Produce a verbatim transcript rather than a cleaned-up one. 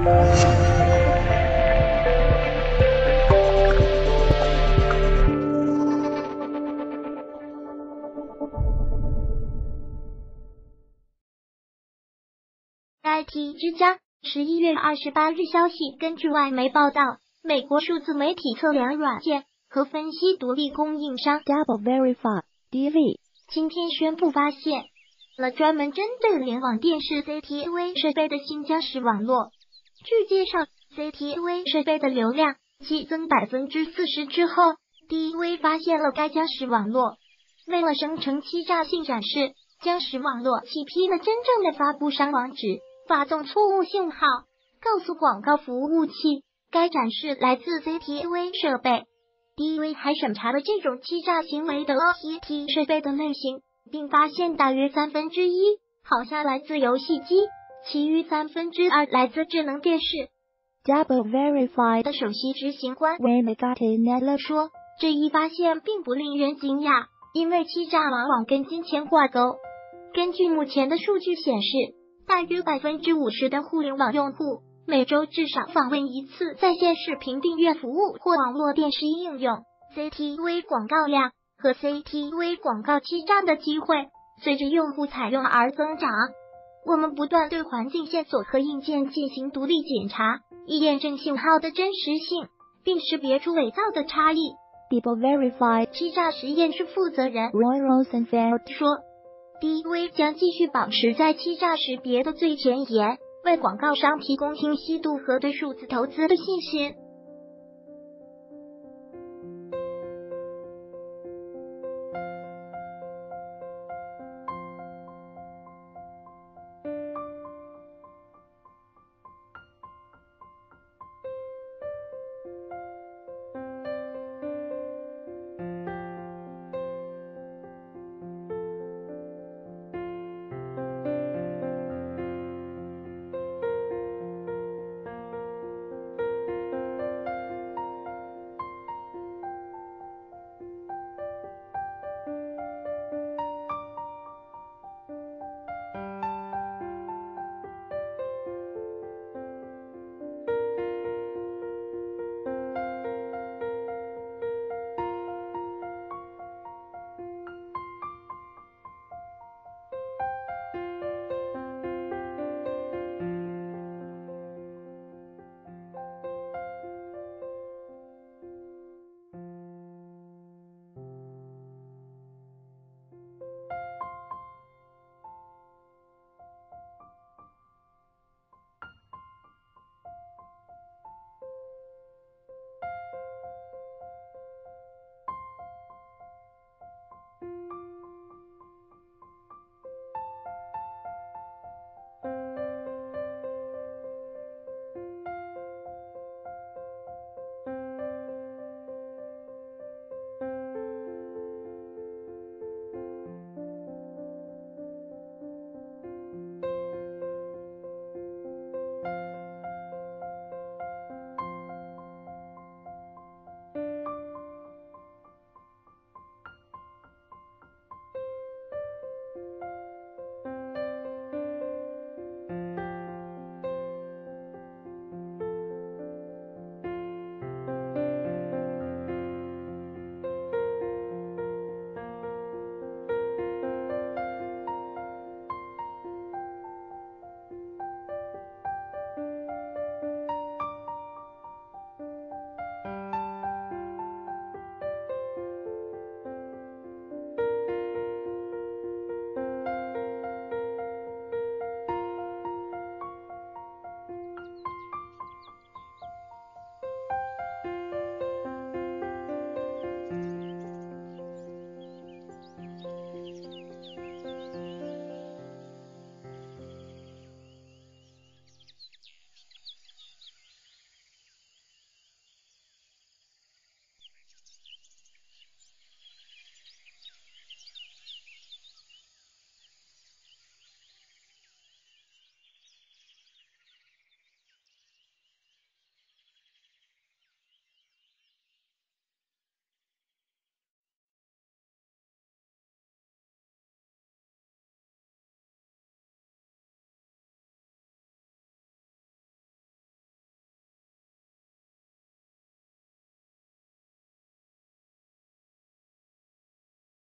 I T 之家十一月二十八日消息，根据外媒报道，美国数字媒体测量软件和分析独立供应商 Double Verify D V 今天宣布发现了专门针对联网电视 C T V 设备的新僵尸网络。据介绍 ，C T V 设备的流量激增百分之四十之后 ，D V 发现了该僵尸网络。为了生成欺诈性展示，僵尸网络起批了真正的发布商网址，发送错误信号，告诉广告服务器该展示来自 C T V 设备。D V 还审查了这种欺诈行为的 O T T 设备的类型，并发现大约三分之一好像来自游戏机，其余三分之二来自智能电视。 Double Verify 的首席执行官 Wayne Gattinella 说，这一发现并不令人惊讶，因为欺诈往往跟金钱挂钩。根据目前的数据显示，大约百分之五十的互联网用户每周至少访问一次在线视频订阅服务或网络电视应用。C T V 广告量和 C T V 广告欺诈的机会随着用户采用而增长。我们不断对环境线索和硬件进行独立检查，以验证信号的真实性，并识别出伪造的差异。 Double Verify 欺诈实验室负责人 Roy Rosenfeld 说 ，D V 将继续保持在欺诈识别的最前沿，为广告商提供清晰度和对数字投资的信心。